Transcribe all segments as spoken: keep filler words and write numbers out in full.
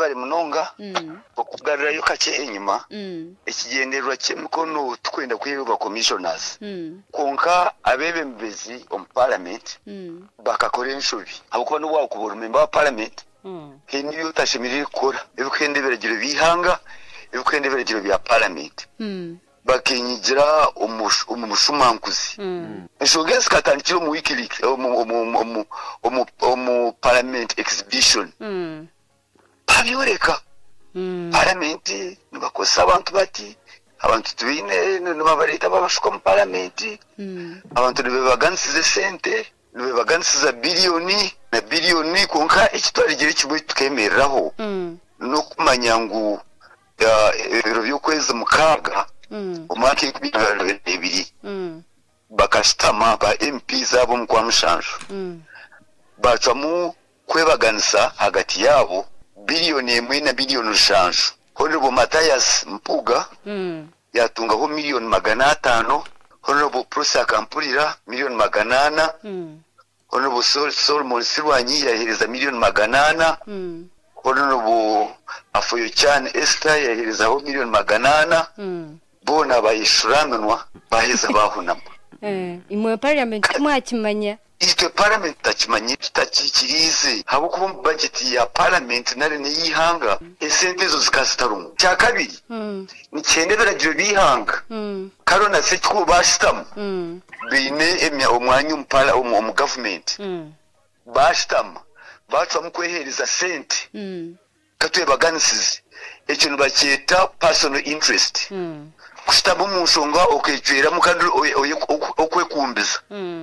bari munonga okugarira yo kache enyuma ekigenderwa ky'emikono tukwenda kuyeba commissioners konka abebembezi om parliament bakakora enshobi abuko no bwa kubura member wa parliament hindi yo tashimirire kora ebukende beragiro bihanga ebukende beragiro bya parliament bakinyigira umushumankuzi eshogesi katandikira mu wikileaks mu parliament exhibition babioreka parliament nibakosa abantu bati abantu tubine nibabareta babashuka mu parliament abantu nibebaganisize sente nibebaganisiza biliyoni na biliyoni konka ekitwarigire kimwe tukemereraho no kumanya ngo ibiro by'ukwezi mukaga umwaka w'ibiri bakasitama ba M P zabo mu kwa mushanju bacamu kwebaganisa hagati yabo biliyoni emwe na biliyoni rushanju Honorable Matthias Mpuga yatungaho miliyoni magana atanu Honorable Prosa Kampurira miliyoni magana ana Honorable Solomon Sirwanyi yahereza miliyoni magana ana Honorable Afoyo Chan Esther yaherezaho miliyoni magana ana bona bayishuranwa baheza bahunama eh imwe parliament mwakimanya ite parliament takimanye tutakikirize habo kuba budget ya parliament nare ne yihanga esente zo zikasitarungu cya kabiri ni cyende beragiro bihanga karona se cyo bashitam bine emya omwanyu mpala mu government bashitam batwa mukwehereza sente katwe baganisize ekintu bacyeta personal interest kusitamo mushonga okejera mukandi okwekumbiza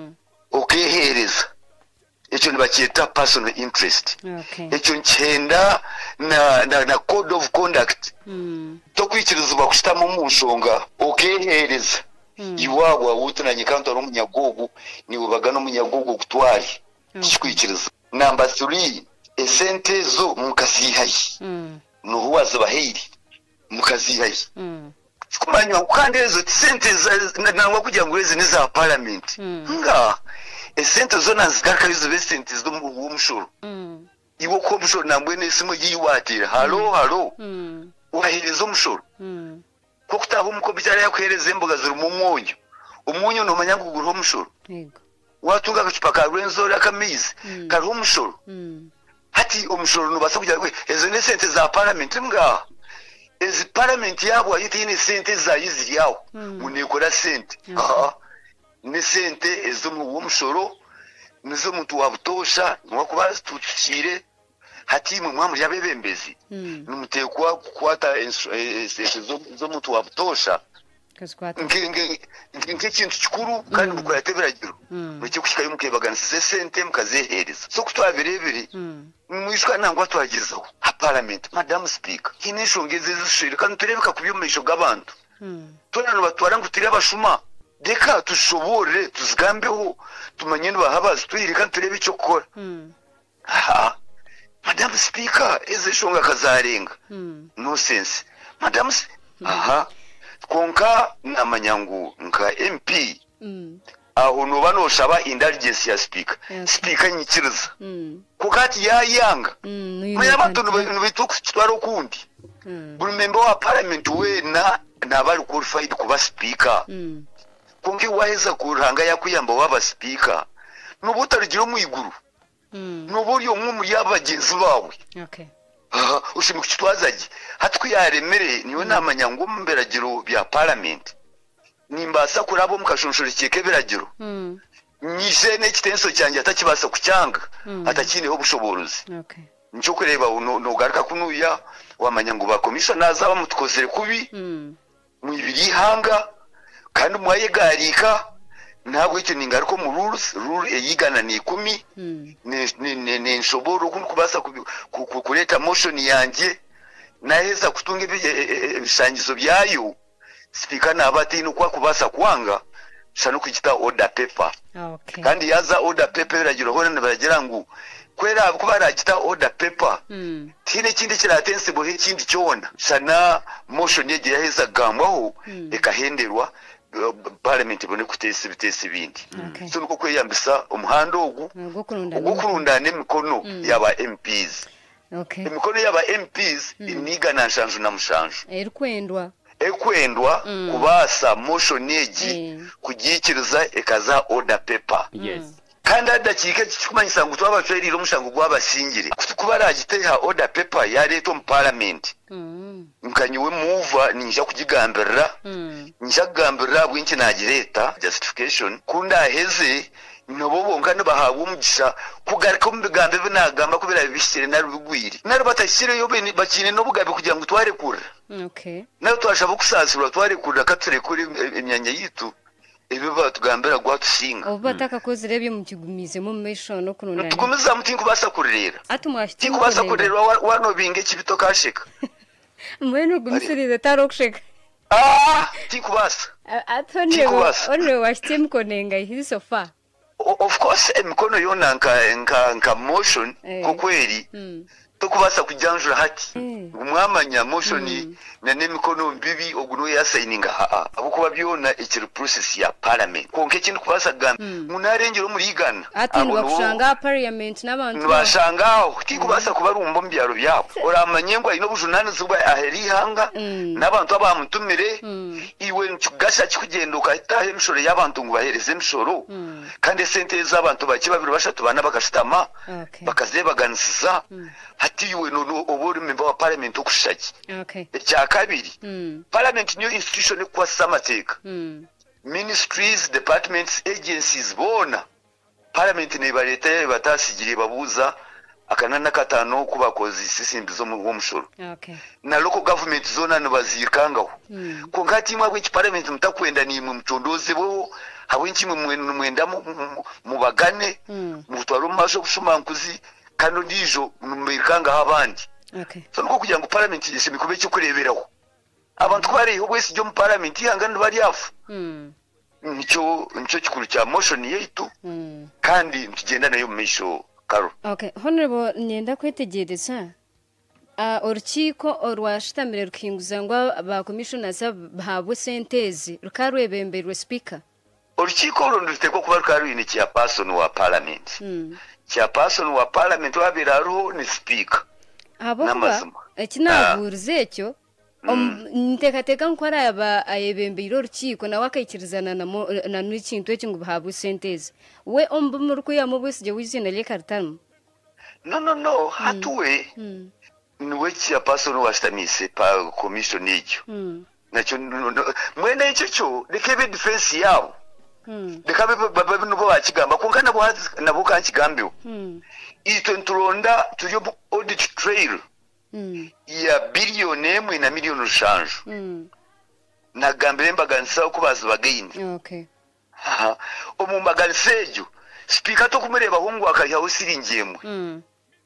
okehereza ekyo nibakyeta personal interest ekyo nkyenda na na code of conduct tokwikirizibwa kusitamo mushonga okehereza iwabwa wutunanye kanto n'omunyagogo niwe bagana omunyagogo kutwari kikwikiriza number three esente zo mukasihayi no huwaza bahiri mukazihayi kumanywa kukandezo sente nangwa kugira ngo ezi niza parliament nga esente zo nazigaka izo sente zo mu mushoro iwo ko mushoro nambwe nesimo yiwatira halo halo wahereza umushoro ko kutaho umuko bijara yakwereza imboga ziri mu mwonyo umunyo no manya kugura umushoro yego watunga gacupa ka renzori akamizi kari umushoro hati umushoro no basa kugira ngo ezo ne sente za parliament nga ezi parliament yabo ayite ine sente za yizi yawo munekora sente aha ne sente ezo mu mushoro nizo muntu wabutosha nwakuba tucire hati mu mwamu yabebembezi numutekwa kukwata sente zo muntu wabutosha nk'ikintu kikuru kandi mukora teberagiro muke kushikayo mukebaganisize sente mukazehereza so kutwabirebere mwishwa nangwa twagezaho ha parliament madam speaker kinishongeze zishire kandi turebeka kubyumisho gabantu tonano batwara ngo tire abashuma deka tushobore tuzigambeho tumanye nibahabazi tuyire kandi turebe icyo kora ha madam speaker ezishonga kazarenga no sense madam aha konka namanyangu nka M P aho no bano shaba intelligence ya speaker speaker nyikiriza kukati ya yanga maya bantu no bitukitwara okundi buri member wa parliament we na nabali qualified kuba speaker konki waheza kuranga yakuyamba waba speaker nubutarigira mu iguru nuburi omwe muri abagenzi bawe okay aha ushimwe kitwazaje hatwi yaremere niwe namanyango mberagiro bya parliament nimbasa kurabo mukashonshora keke beragiro mm nyise ne kitenso cyanje atakibasa kucyanga atakineho bushoborozi okay ncyo kureba no garuka kunuya wamanyango ba commissioners aba mutukozere kubi mu ibiri hanga kandi mwayegarika ntabwo icyo ningaruko mu rules rule eyigana ni ikumi ne ne nshoboro kubasa kureta motion yanje naheza kutunga ibishangizo byayo speaker nabati no kwa kubasa kwanga shano kugita order paper okay kandi yaza order paper biragiro hone baragira ngo kwera kuba ragita order paper tine kindi kiratense bo kindi cyona shana motion yege yaheza gambaho ekahenderwa parliament bone kutese bitese bindi so nuko kweyambisa umuhando ogu ogukurunda ne mikono yaba M Ps Okay. Emikono y'aba M Ps iniga na nshanju na mushanju. Erikwendwa. Ekwendwa mm. kubasa motion egi eh. kugikiriza ekaza order paper. Yes. Kandi adakike kikumanyisa ngo twabacwerira umushango gwabashingire. Kuba ragiteha order paper ya leto mu parliament. Mm. Nkanywe muva ninja kugigambirira. Mm. Ninja kugambirira bwinki nagireta justification kunda heze nobo ngane bahawe umugisha kugarika mu bigambe binagamba kubira bishire na rubigwiri. Nari batashire yo bene bakine no bugabe kugira ngo tware kura. Okay. Nayo twashaba kusasura tware kura kature kuri imyanya yitu. Ebi batugambira gwatushinga. Oba bataka kozirebye mu kigumize mu mesho no kunundana. Tugumiza mutinko basa kurira. Atumwashiti. Tinko basa kurira wano binge kibito kashika. Mwenu gumisirize tarokushika. Ah, tinko basa. Atone onwe washiti mkonenga hizi sofa. Of course emikono yona nka nka nka motion hey. Kokweri mm. Tokubasa kujanjura hati hey. Umwamanya motion mm. na nemikono mbibi oguno ya signing ha abukuba byona ikiri process ya parliament konke kintu kubasa gamba mm. Munarengero muri Uganda ati bakushanga parliament nabantu bashangaho tikubasa kuba rumbo mbyaro byabo oramanye ngo ino bujunani zuba aheri hanga mm. Nabantu abamutumire mm. Iwe ncugasha kikugenduka itahe mishoro y'abantu ngo bahereze mishoro mm. Kandi sente z'abantu baki babiri bashatu bana bakashitama okay. Bakazebaganisiza mm. Hati iwe no obori member wa parliament okushaki okay. Cha kabiri mm. Parliament new institution kwa samateka mm. Ministries, departments, agencies bona parliament ne bareta batasigire babuza akanana katano kubakozi sisimbi zo mu mushoro okay. Na local government zona nabazirkangaho mm. Ko ngati imwe bw'iki parliament mutakwenda ni mu mtondoze bo habwinki mwe mwenda mu bagane mm. Mutwaro masho kushumankuzi kano ndijo mwirkanga abandi okay. So nuko kugira ngo parliament yise mikube cyo kureberaho abantu twari wese byo mu parliament ihangana bari afu mm. Nico nico kikuru cya motion yetu mm. Kandi tugenda nayo misho karo okay. Honorable nyenda kwetegereza uh, urukiko orwashitamire rukinguza ngo ba commissioners bahabwe sentezi rukarwebemberwe speaker urukiko rundute ko kuba rukarwini cya person wa parliament mm. Cya person wa parliament wabiraruho ni speaker abo kuba ekinavuruze cyo ntekateka nkora aba ayebembiro urukiko nawe akayikirizana na na n'ikintu cyo ngo bahabwe sentezi we ombu muruko ya mubusije wizina le kartamu no no no mm. Hatuwe mm. Niwe cya person wa stamise pa commission icyo mm. Nacho mwene icyo cyo lekebe defense yabo mm. Lekabe baba nubo bakigamba kunkana bo nabo kankigambiwe mm. Ito nturonda tuyo audit trail mm. Ya biliyoni emwe na miliyoni rushanju mm. Nagambire mbaganisa okubaza bagayini okay. Aha omumbaganisejo speaker to kumereba hungu akayaho siringiyemwe mm.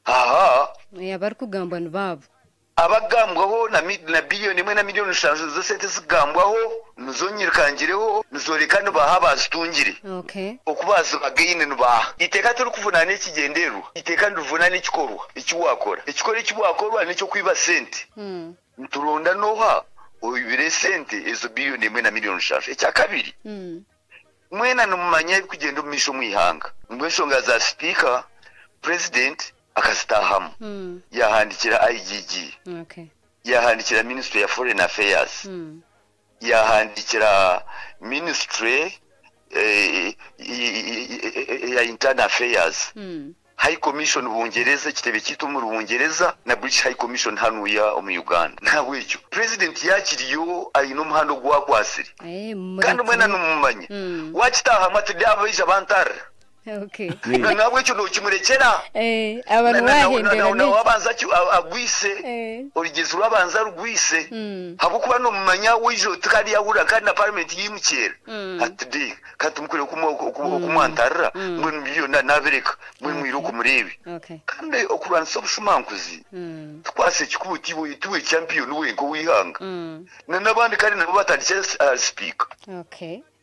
Aha yabari kugamba nbabo abagambwaho na na biliyoni emwe na miliyoni rushanju zo sente zigambwaho nuzonyirkangireho nuzorekano bahabazitungire okay. Okubaza bagayine nubaha iteka turi kuvunana ikigenderwa iteka nduvunana ikikorwa ikiwakora ikikore ikiwakorwa nicyo kwiba sente mm. Nturonda noha oyibire sente ezo biliyoni emwe na miliyoni rushanju ecya kabiri mm. Mwena numanya kugenda umisho mwihanga mbweshonga za speaker president akasitahamu mm. Yahandikira I G G okay. Yahandikira Ministry ya Foreign Affairs mm. Yahandikira Ministry eh, ya Internal Affairs mm. High Commission Bungereza kitebe kitu mu Bungereza na British High Commission hano ya mu Uganda nawe icyo president yakiriyo ayino muhando gwa kwasiri eh kandi mwena numumanye mm. Wachitaha matidaba isha bantara okay. Nawe cyo no kimurekera eh abantu bahembera na wabanza cyo agwise eh origeze urabanza rugwise mm. Habukuba no mumanya wijo tukari yabura kandi na parliament yimukera mm. Atidi kandi mukure kumwantarra mm. Mwe miliyoni nabereka mwe okay. Mwiro kumurebe okay. Kandi okuransa obushumankuzi mm. Twase kikubuti bo tuwe champion we ngo wihanga mm. Na nabandi kandi nabo batandikira uh, speaker okay.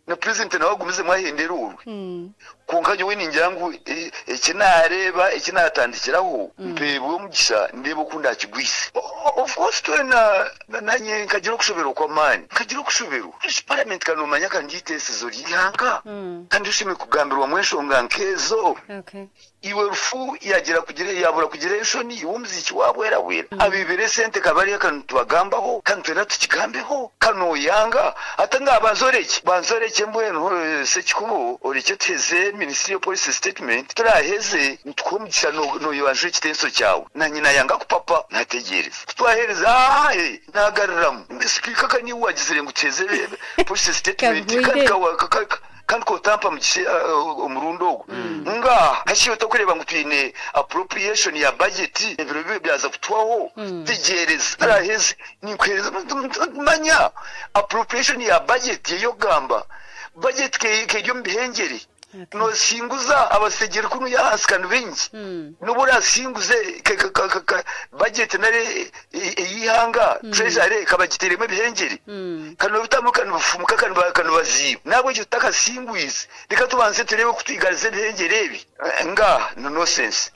na president nawe gumize mwahendera urwe kunkanyo we ninjangu ikinareba ikinatandikiraho mbebo mugisha ndebo kunda kigwise of course twena nanye nkagiro kushobera kwa mani nkagiro kushobera parliament kanomanya kandi itesizo ryihanga kandi ushime kugambirwa mweshonga nkezo okay iwe rufu yagira kugire yabura kugiration y'umuziki wabwera wera abibere sente kabari akantu tubagambaho kandi twena tukigambeho kano yanga atanga abanzoreke banzoreke mbweno se kikubo orike teze ministry of police statement turaheze nitwomugisha no no yanje kitenso cyawe na nyina yanga kupapa nategereza twahereza ah nagariramu speaker kani wagizire nguteze police statement kandi kandi ko tampa mugishe umurundo nga hashiyo tokureba ngutwine appropriation ya budget ibiro byaza kutwaho tigereza araheze ninkweza manya appropriation ya budget yo gamba budget ke ke yo mbihengeri no singuza abasegera kunu ya haskan bengi nubura singuze budget nare yihanga treasury kabagitiremo bihengeri kano bitamukana bufumuka kano bakano baziba nabwo cyo taka singuize reka tubanze turebe kutwigarize bihengeri ebi nga no no sense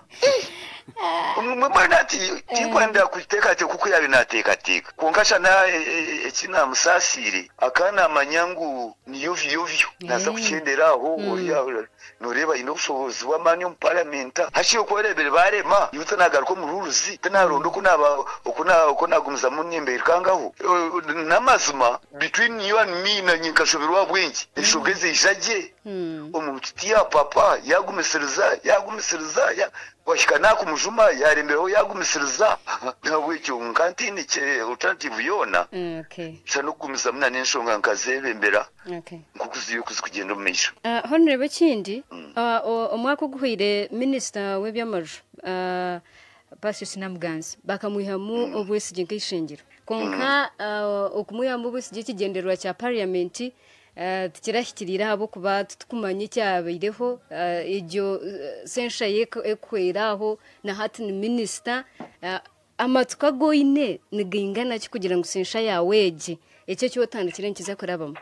umwana ati tikwanda kuteka ate kuko yabe nateka teka kunkasha na ekina musasire akana amanyangu ni yovyo yovyo naza kuchenderaho uriya noreba inobushobozi wa mani mu parliament hashiyo kwerebere barema yutanagaruko mu ruruzi tanarondo kunaba ukuna ukunagumza mu nyembe kangaho namazuma between you and me na nyinkashoberwa bwengi ishogeze ijaje umutiya papa yagumesereza yagumesereza ya washikana kumujuma yarembeho yagumisiriza nawe cyo nkantini cye alternative yona okay sano kumisa mna nenshonga nkazebembera okay nkukuziyo kuzikugenda mumisho uh honore kindi uh omwako guhire minister webyamaju uh Pastor Sinamuganza bakamuhamu obwesije nkishingiro konka okumuhamu obwesije kigenderwa cya parliament Uh, tikirashikirira habo kuba tukumanye cyabireho uh, ijyo uh, sensha yekweraho na hati ni minister uh, amatuka goine nigingana kugira ngo sensha yaweje icyo cyo tandikire nkiza kurabamo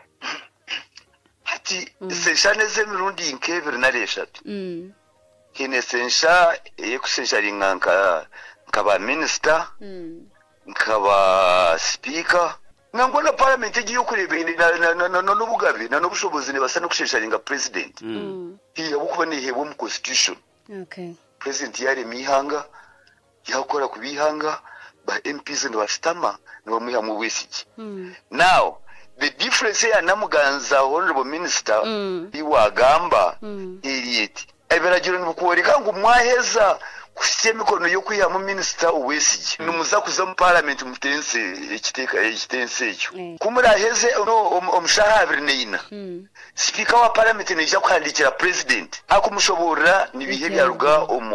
hati mm. sensha neze mirundi nkebere nareshatu mm. kine sensha yekusensha ringanka nkaba minister mm. nkaba speaker ngangona parliament igiye kurebene na n'ubugabe na n'ubushobozi ne basa no kushesharinga president mm. iya bukuba ni hebo mu constitution okay president yari mihanga yakora kubihanga ba M Ps ndo bastama no muya mu wesiki mm. now the difference ya Namuganza honorable minister mm. iwagamba mm. iriyeti eberagiro nibukworeka ngo mwaheza kusema kono yo kuya mu minister uwesiki mm. numuza kuza mu parliament mutense ekiteka ekitense ekyo mm. kumuraheze no omushahabire neina mm. speaker wa parliament neja kwandikira president akumushobora nibihe byaruga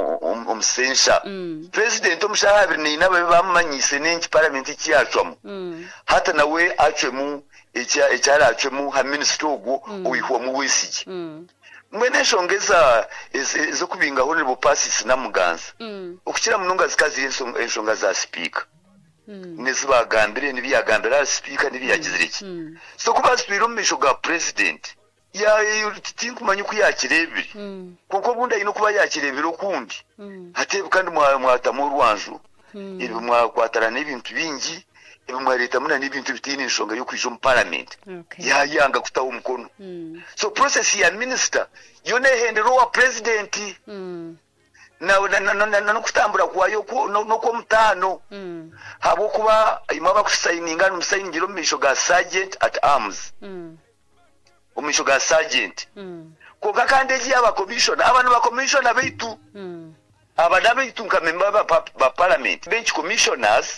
omusensha mm. president omushahabire neina babe bamanyise nenki parliament kiyacwamo mm. hata nawe acwemu echa echara acwemu ha minister ogwo mm. uyihwa mu wesiki mm. mwene shongeza zo kubinga honorable Pastor Namuganza mm. ukukira munonga zikazi ensonga za speaker mm. nezibagambire nibiyagambira speaker nibiyagiziriki mm. so kuba spiro misho ga president ya tinkumanya kuyakirebire mm. kuko bunda ino kuba yakirebire okundi mm. hatebu kandi mwatamu rwanju mm. iri mwakwatara n'ibintu bingi ebimwareta muna n'ibintu bitine ensonga yo kwijo mu parliament okay. ya yanga kutaho umukono mm. so process ya minister yone hendero wa president mm. na na na kutambura kwayo ko no ko mutano mm. habo kuba imaba kusayininga n'umusayingiro misho ga sergeant at arms mm. umisho ga sergeant mm. ko gakandeji aba commissioner abantu ba commissioner beitu mm. abadabe itunka member ba, ba parliament bench commissioners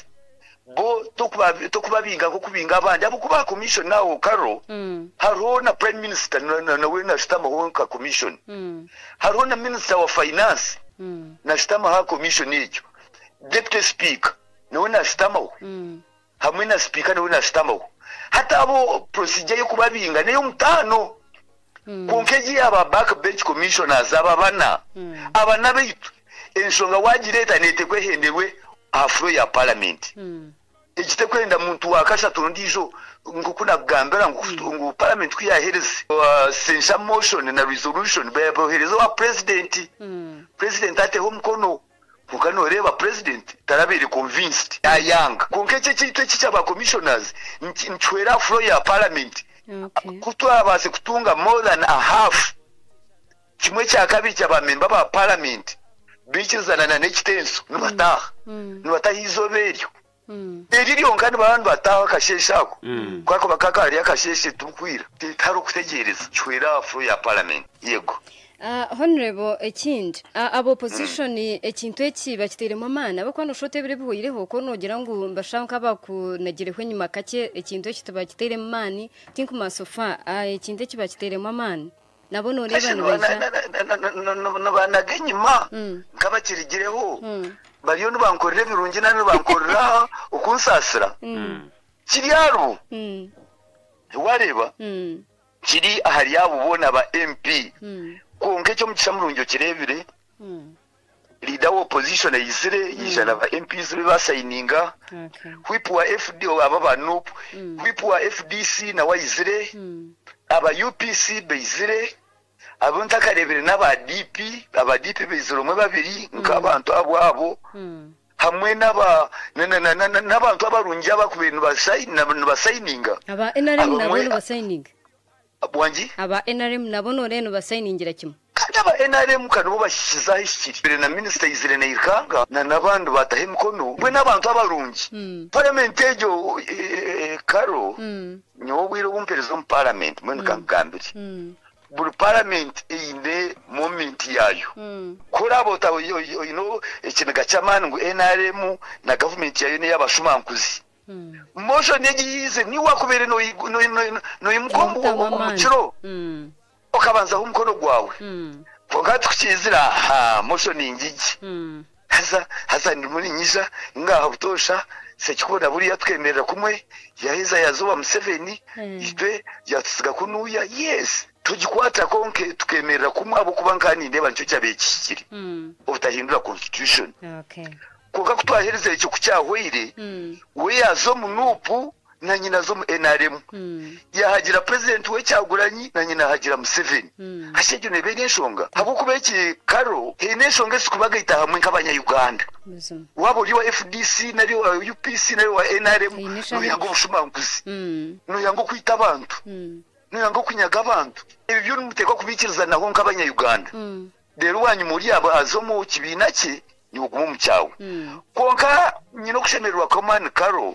bo tokuba tokuba binga ko kubinga abandi abo kuba commission nawo karo mm. haro na prime minister na na we na stama honka commission mm. haro na minister wa finance mm. na stama ha commission hiyo deputy speaker na we na stama mm. hamwe na speaker na we na stama hata abo procedure yo kuba binga nayo mutano mm. kunkeji aba backbench commissioners aba bana mm. abana beitu ensonga wagireta nete kwehenderwe afro ya parliament mm. ekite kwenda muntu wakasha turundijo ngukuna gambera ngo parliament kwiyahereze censure motion na resolution bayohereza wa president president ate umukono kukano reba president tarabiri convinced ayanga konkeche cyitwe cy'aba commissioners nchwera flow ya parliament okay kutwabase kutunga more than a half kimwe cya kabiri cy'aba member ba parliament bichizana na nekitenso nubataha nubataha izoberyo Eriri onkani bantu bataha kasheshako kwako bakaka ari akasheshe tukwira taro kutegereza chwera flow ya parliament yego. Uh, honorable ekindi uh, abo opposition mm. ekintu eki bakiteremo amana bakwano shote bire buyireho ko nogira ngo mbashanka bakunagireho nyuma kake ekintu eki tubakiteremo amani tinku masofa uh, ekintu eki bakiteremo amani nabo no reba no bana genyima nkabakirigireho bariyo nubankorera birungi nane bankorera ukunsasira kiriyaro wareba kiri ahari yabo bona ba M P konke cyo mugisha murunjo kirebire leader wa opposition yizire yijana ba M Ps basayininga whip wa F D O aba banu whip wa F D C na wayizire aba U P C bezire abonta karebere n'aba D P aba D P beziro mwe babiri nk'abantu abo abo hamwe n'aba n'abantu abarungi abakubintu basayina basayininga aba N R M nabo basayininga abwanji aba N R M nabo no reno basayiningira kimwe kandi aba N R M kanu bashiza ishikire na minister izire na irkanga na nabantu batahe mkono bwe nabantu abarungi parliament ejo karo nyo bwiro bumpereza mu parliament mwe nkangambiri buri parliament ine moment yayo kurabo tawo you know ekinaga chamani ngo N R M na government yayo ne yabashumankuzi motion yegize ni wakubere no no no imugombo omukiro okabanza umukono gwawe fogati kukizira ha motion ingigi haza haza ndi muri nyisha ngaha butosha sekikora buri yatwemerera kumwe yaheza yazuba Museveni ibe yatusiga kunuya yes tugikwata konke tukemerera kumwe abo kubankani ndeba nicyo cyabekikiri ubutahindura constitution okay kuka kutwahereza icyo kucyahwire we yazo munupu na nyina zo mu N R M yahagira president we cyaguranyi na nyina hagira Museveni hasheje ne bene shonga habo kubeki karo he ne shonga sikubaga itahamwe nk'abanya Uganda wabo liwa F D C nari wa U P C nari wa N R M no yango bushumanguzi no yango kwita abantu no yango kunyaga abantu ibi byo n'umuteko kubikiriza naho nk'abanya Uganda rero wanyu muri abo azomo kibina cye yugumu mcyawe konka nyino kushemerwa command karo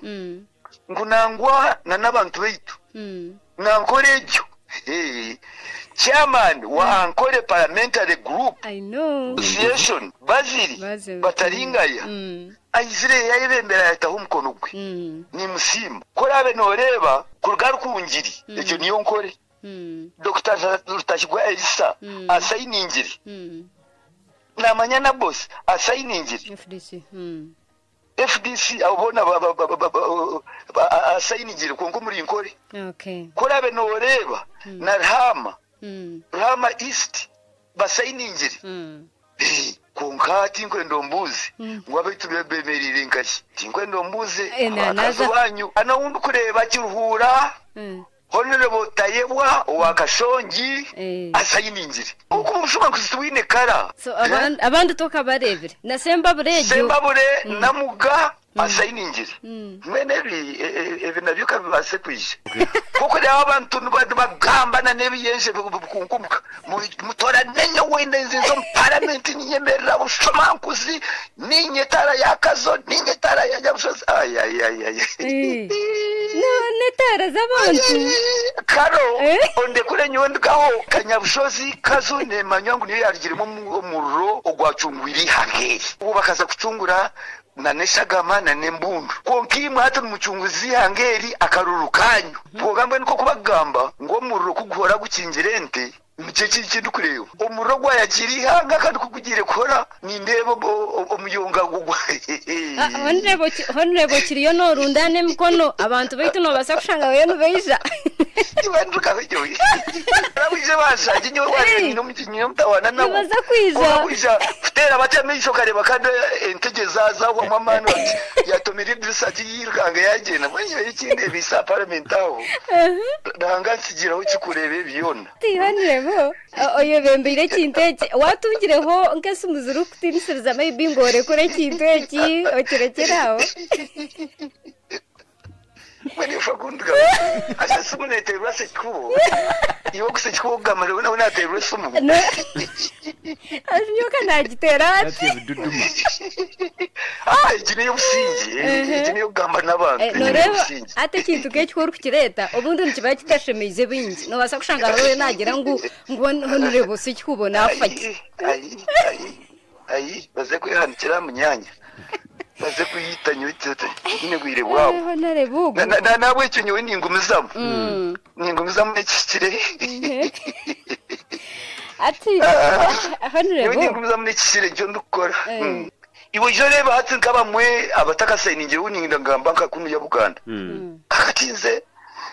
ngunangwa na nabantu beitu nankorejo eh chairman wa ankore parliamentary group I know association baziri bataringaya ayizire yayebembera yataho umukono gwe ni musima korabe noreba kurugaru kungiri icyo niyo nkore Doctor Rutashigwa Elisa asayiningiri na manyana boss asayiningiri F D C mm F D C abona asayiningiri konko muri inkore okay korabe noreba na Rama Rama East basayiningiri konka tinkwendo mbuzi ngwabe tubemerire nkashi tinkwendo mbuzi akazubanyu ana undu kureba kiruhura honorable Tayebwa wakashongi asayiningiri uko mushuma kuzitwine kara so abandi abandi toka barebere na semba burejo semba bure namuga asayiningiri mwenebi ebinabyo kabase kwije kuko rya abantu n'abandi bagamba na nebi yenje bukunkumka mutora nenyo wenda inzo parliament ninyemerera bushomankuzi ninyetara yakazo ninyetara yajabushoza ay ay ay no netara zabantu karo onde kure nyondgaho kanyabushozi kazune manywangu niyo yarigirimo umurro ogwacungwiri hangeri ubu bakaza kucungura na neshagama na nembundu konkimwe hata mucunguzi hangeri akarurukanyu bogambwe niko kubagamba ngo murro kugora gukingirente mukeki kintu kureba umurro gwa yakiri hanga kandi kugire kora ni ndebo omuyonga gugwa honrebo honrebo kiriyo no rundane mkono abantu baitu no basakushanga wenu beija ibanduka byo abije bashaje nyo wani no mukinyo mtawana nabo bazakwija kwija futera batamisho kare bakade entegezaza wa mamano yatomiri research yirukanga yagenda mwenye ikindi bisa parliament aho ndanga nsigiraho kikurebe biyona tihanirebo oyo bembire kinteke watungireho nkese umuzuru kutinisiriza maybe ngore kure kinteki okirekeraho When you forgot, I said, someone at the rest of school. You also spoke, I'm not at the rest of them. You can agitera. Ah, it's new siege, it's new Gamanavan. I take you to get work tireta, or wouldn't you bet Kashmi the wings? No, as a Shanga, one honorable sick who now fight. Aye, was a quick hand, Chiram. Baze kuyita nyutete inegwire wawo honorable na na wecho nyo ni ngumizamu mm ni ngumizamu n'ikikire ati honorable ni ngumizamu n'ikikire cyo ndukora iwe jore bahatse nkaba mwe abataka sayininge uninda ngamba nkakunu ya Buganda akatinze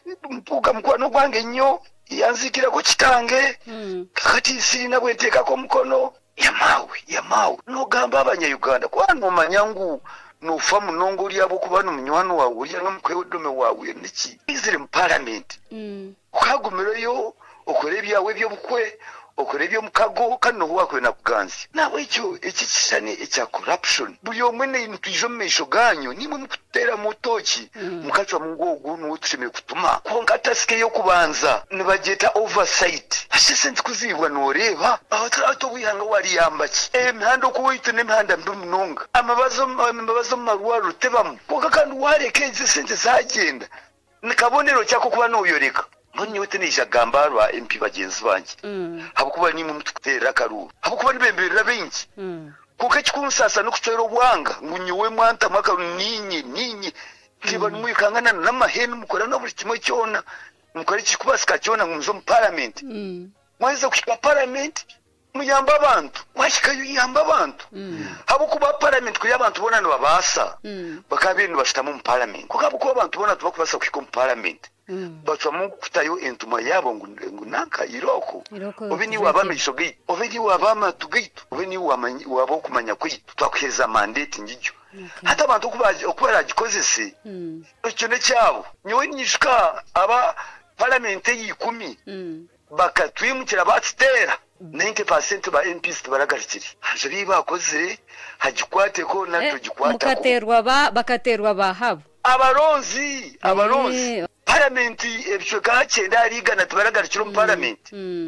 mpuga mkwano gwange nnyo yanzikira ko kitange kakati sirina bweteka ko mukono yamawe yamawe no gamba abanya-Uganda kwano manyangu nufa munongo lyabo kubana munywano wawe urya no mkwedome wawe niki izire mu parliament mm ukagumirayo okore byawe byo bukwe okore byo mukago kano wakwe na kuganzi nawe icyo iki kishane icya corruption buri omwe ne intuijo mesho ganyo nimwe mukutera mutoki mukacwa mungogo n'utushime kutuma ko ngatasike yo kubanza nibageta oversight assistant kuzibwa noreba abatarato wihanga wari yambaki emihando kuwite nemihanda mbimunonga amabazo amabazo marwaro tebamu ko kandi wareke sente zagenda nikabonero cyako kuba noyoreka Nonye wete nisha gambarwa M P bagenzi banje. Mm. Habukuba ni mu mututera karuru. Habukuba ni bemberera benshi. Mm. Kuko kikunusasa no kutero bwanga ngunyuwe mwanta mwaka ninyi ninyi. Kiba mm. Mwikangana n'amahene mukora no buri kimwe cyona. Mukora kikubasika cyona ngumzo mu parliament. Mm. Mwaiza kushika parliament muyamba abantu. Washikayo yamba abantu. Mm. Habukuba parliament kuya abantu bona no babasa. Mm. Bakabintu bashitamo mu parliament. Kuko habukuba abantu bona tubakubasa kushika mu parliament. Mm. Bacha mungu kutayo entuma yabo ngunanka iroko obini wabamisho gate obini wabama tugate obini wabo kumanya kwitu twakweza mandate ngijo hata abantu kubaje okubara gikozese mm. Ekyo cyabo nyowe nyishika aba parliament yikumi mm. Bakatwimukira batitera ninety percent ba M Ps baragarikiri haje bibakoze hagikwate ko nato gikwata mukaterwa ba bakaterwa bahabo abaronzi abaronzi Parliament ebyo gakenda arigana tubaragarikira mu parliament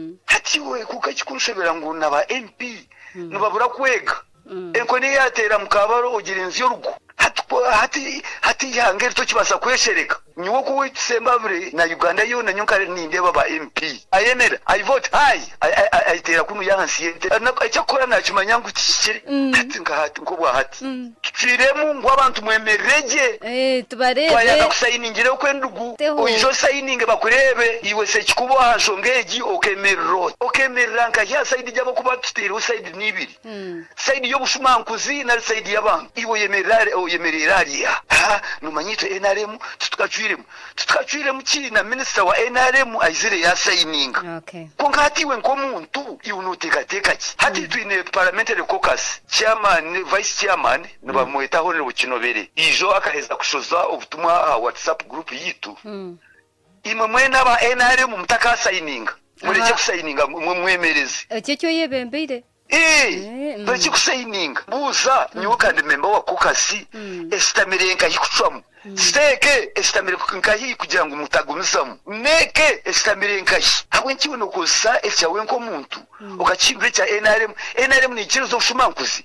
hatiwe kuka kikunshebera ngo naba M P nubabura kwega enko ni yatera mukabaro ugira inzi y'urugo hati hati yangere to kibasa kweshereka nyuko kuwitsemba bure na Uganda yo na nyunkare ninde baba M P ayemera I vote high ayitera kunu yahansiyete cyakora nakimanyangu kikire hati ngahati ngo bwa hati twiremu ngo abantu mwemereje eh tubarebe twayaka kusayiningire kwendugu ojo sayininge bakurebe iwe se kikubo hashongeji okemerro okemerra nka ya side jabo kuba tutira side nibiri side yo bushumankuzi na side yabantu iwe yemerare o yemereraria ha numanyito N R M tutukachwiremu tutukachwiremu china minister wa N R M aizire ya signing okay kongatiwe nkomuntu iwunuteka teka ki hati twine parliamentary caucus chairman vice chairman nibamweta ho ne bukinobere ijo akaheza kushoza ubutumwa WhatsApp group yitu mm. Imwe mwena ba N R M mutaka signing mureke kusigninga mwemereze ekyo yebembeire Eh, bari kusayininga buza nyoka ndi member wa kokasi estamirenga yikucwamu steke estamirenga yi kugira ngo mutagumisamu neke estamirenga habwe nkiwe no kusa esyawe nko muntu ukachimbe cya N R M N R M ni kirizo bushumankuzi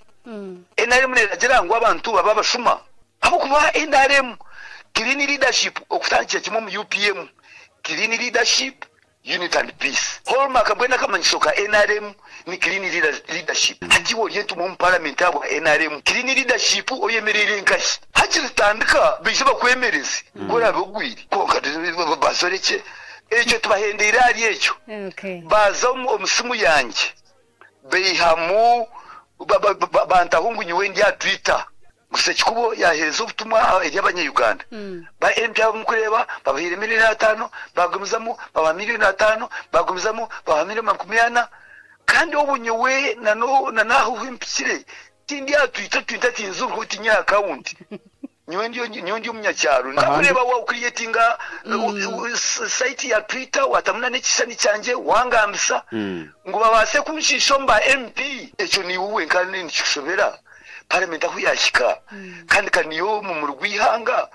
N R M ne ragira ngo abantu baba bashuma abo kuba N R M green leadership okutangira kimwe mu U P M green leadership unity and peace hallmark abwena kama nishoka N R M ni clean leadership hajiwo yetu mu parliament abo N R M clean leadership oyemerere nkashi hajitandika bisaba kwemereza kora bogwiri konka basoreke ejo tubahendera ari ejo okay baza omusimu yanje behamu bantahungu nyiwe ndi ya Twitter gusa kikubo yahereza ubutumwa y'abanya-Uganda ba M P mukureba babahire miliyoni atanu bagumizamo baba miliyoni atanu bagumizamo baba miliyoni makumyabiri kandi obunyewe nano nanaho himpikire tindi ya Twitter Twitter tinzuru kuti nya account nyo ndio nyo ndio munyacyaro ndakureba wa creatinga site ya Twitter watamuna n'ikishani cyanje wangambisa ngo babase kunshisho mba M P echo ni uwe kandi nishobera parliament aho yashika kandi kaniyo mu murwihanga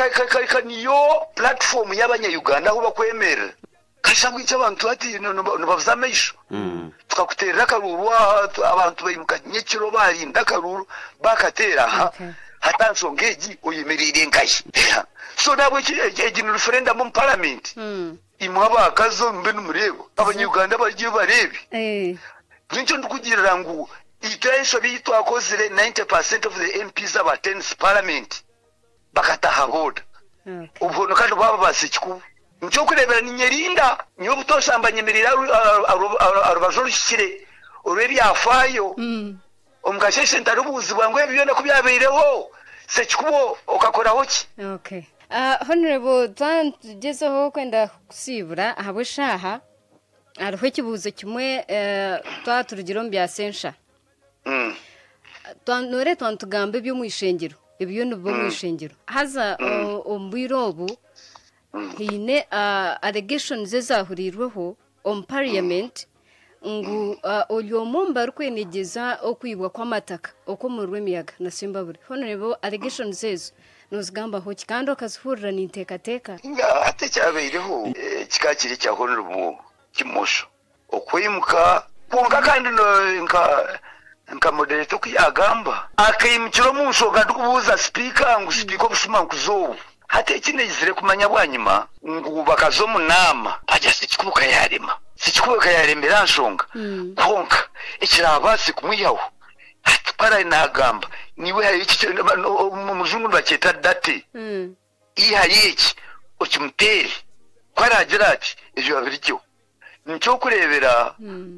kaniyo platform y'abanya-Uganda aho bakwemera kashamwe cy'abantu ati no bavuzamesho tukakuterera karuru abantu bayimuka nyekiro barinda karuru bakatera ha hatansongeji uyimirire ngayi so nabwo iki ni referendum mu parliament imwaba akazo mbe n'umurego abanya-Uganda bagiye barebe eh nicyo ndukugirira ngo itesho bitwakozire ninety percent of the M Ps of attends parliament bakatahagoda ubwo kandi baba basikikuba nicyo kurebera ni Nyerinda niyo butoshambanye mirira arubajorishire urebi yafayo umugasheshe ndarubuzi bwangwe bibona kubyabereho sekikubo ukakora hoki. Okay. Uh, honorable twangezeho kwenda kusibura habushaha ariho kibuzo kimwe uh, twaturugiro mbya sensha mm twanore twantugambe byo mwishengero ibyo nubo mwishengero haza ombirobu hine allegations zezahurirweho on parliament ngu olyo mumba rukwenegeza okwibwa kwamataka okomurwe miyaga na Simbabure honorable allegations zezo nozigamba ho kikando kazihurira n'inteka teka ate cyabereho kikakiri cya honorable kimosho okwimuka kunga kandi nka nka moderator kuyagamba akayimukiro mu nshoga dukubuza speaker ngo speaker busuma nkuzo hate kinezire kumanya bwanyima ngo bakazo munama ajya sikikubuka yarema sikikubuka yarembera nshonga konka ikirabasi kumwiyaho para inagamba niwe hari iki mu muzungu baketa date mm iya yiki ukimuteri kwaragira ati ejo babiricyo nicyo kurebera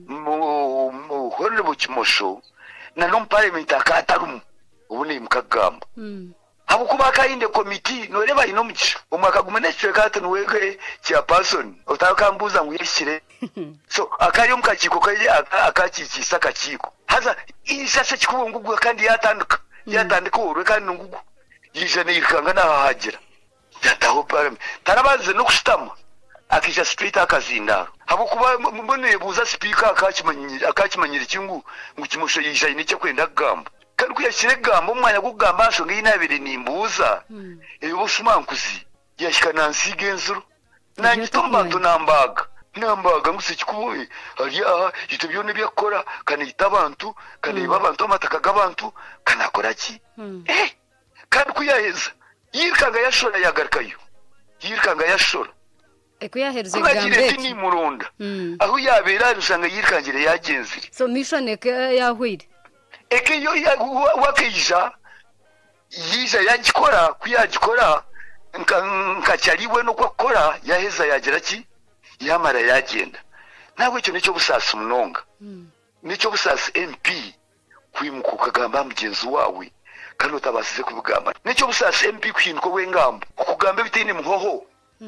mu horne bukimosho na no parliament akatarumu ubune mukagamba mm abo kubaka inde committee noreba ino mugisha umwaka gumenetse kate nuwege cya person utakambuza ngo yishire so akari umukakiko kaje akakikisa kakiko haza ishashe kikubungugwa kandi yatanduka yatandika urwe kandi ngugu yijane yikanga nahagira yataho parliament tarabanze no kushitama akisha street akazinda abo kuba mbone buza speaker akakimanyira akakimanyira kingu ngo kimusho yijane n'icyo kwenda gamba kandi kuyashire gamba umwanya gugamba ashonga yinabire nimbuza eyo busumankuzi yashikana nsigenzuro nanjye tombantu nambaga nambaga ngusikikuwe aliya yitubyone byakora kana itabantu kana ibabantu amataka gabantu kana akora ki eh kandi kuyaheza yirkanga yashora yagarkayo yirkanga yashora ekuyahereze gambe ni murunda aho yabera rusanga yirkangire yagenzire so mission eke yahwire eke yo wakija yija yagikora kuyagikora nkacyariwe no kwakora yaheza yagira ki yamara yagenda nawe cyo nicyo busasa umunonga nicyo busasa M P kwimuka ukagamba mugenzi wawe kandi utabasize kubugamba nicyo busasa M P kwinko wengambo ukugamba bitine muhoho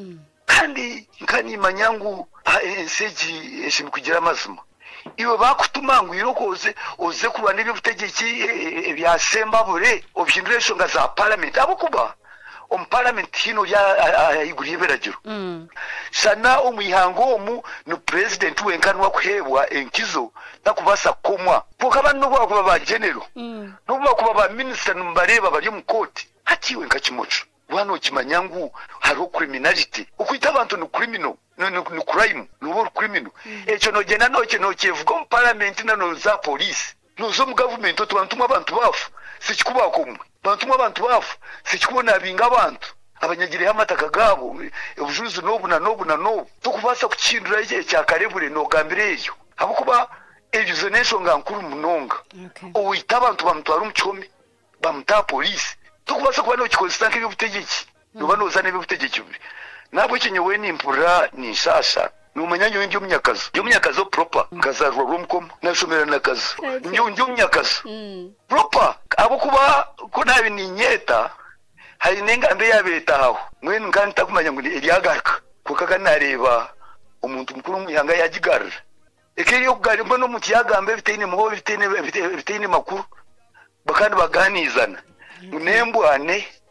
kandi nkani manyangu enseji eshimi kugira amazima iwe bakutuma ngo irokoze oze kuba n'ibyo butegeki bya Simbabure obyinduresho nga za parliament abo kuba om parliament hino ya iguriye beragiro mm sana omuyihango omu no president wenkanwa kuhebwa enkizo nakubasa komwa pokaba no bwa ba general mm no bwa kuba ba minister numbareba bari mu court hatiwe nkakimocho wano kimanyangu haro criminality ukwita abantu no criminal no no crime no criminal echo no gena no cyo kivuga mu parliament na no za police no zo mu government to bantuma abantu bafu sikikuba komwe bantuma abantu bafu sikikubona binga abantu abanyagire amataka gabo ubujuzu nobu na nobu na nobu tukubasa kuchindura igihe cya karebure no gambireyo abo kuba ejuzo nesho ngankuru munonga uwita abantu bamutwara umuchome bamuta police tukubasa kuba no kikozistanke by'ubutegeki nuba noza nebe butegeki nabo kinyewe ni impura ni shasha numanyanyo ndi umunyakazo ndi umunyakazo proper ngazarwa rumkom nashomera nakazo ndi ndi umunyakazo proper abo kuba ko nabi ni nyeta hari nengambe yabetaho mwene ngani takumanya ngo iriyagarka kuko nareba umuntu mukuru muyanga yagigarira ekiriyo kugari mbono mu kiyagambe bitine muho bitine bitine makuru bakandi baganizana munembwane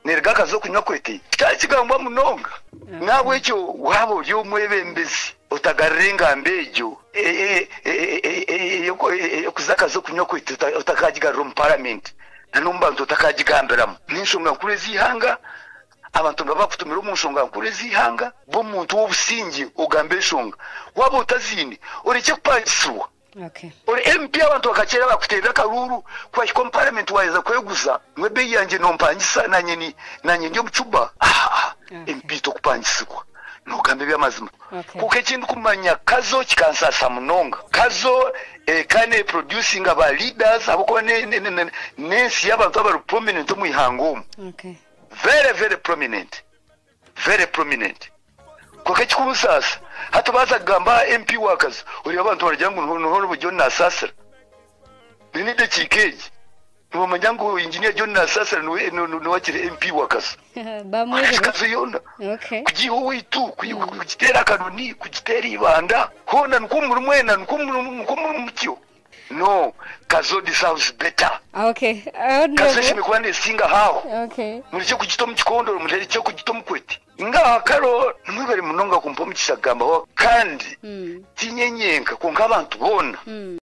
nerga kazo kunywa kwete cyakigamba munonga nawe cyo wabo byo mwebembezi utagarenga mbejo eh eh yoko kuzakazo kunywa kwete utakajiga room parliament nanumba utakajigambiramo n'inshonga kure zihanga abantu babakutumira umushonga kure zihanga bo muntu w'ubusingi ugambe shonga wabo utazini ureke kupangisuwa. Okay. Ore M P abantu bakakera bakutera karuru kwa parliament waiza kweguza mwebe yanje nompangisa nanye ni nanye ndio mchuba ah okay. M P to kupangisikwa nugambe byamazima okay. Kuke kintu kumanya kazo kikansasa munonga kazo eh, kane producing aba leaders aboko ne ne, ne, ne si abantu aba prominent mu ihango. Okay. Very very prominent very prominent kuke kikusasa hata baza gamba M P workers uri abantu barajyangu none bujyo nasasira nini de chikeji no manyangu engineer John nasasira no no wakire M P workers bamwe kaziyona. Okay. Kujiho witu kujitera kanuni kujitera ibanda hona nkumuru mwena nkumuru nkumuru mukyo no kazo deserves better. Okay. Kazo shimikwane singa hao. Okay. Muri cyo kugito mu kikondo muri cyo kugito mu kweti nga karo mwibere munonga kumpa mu kisagamba kandi mm. tinyenyenka ko ngabantu bona mm.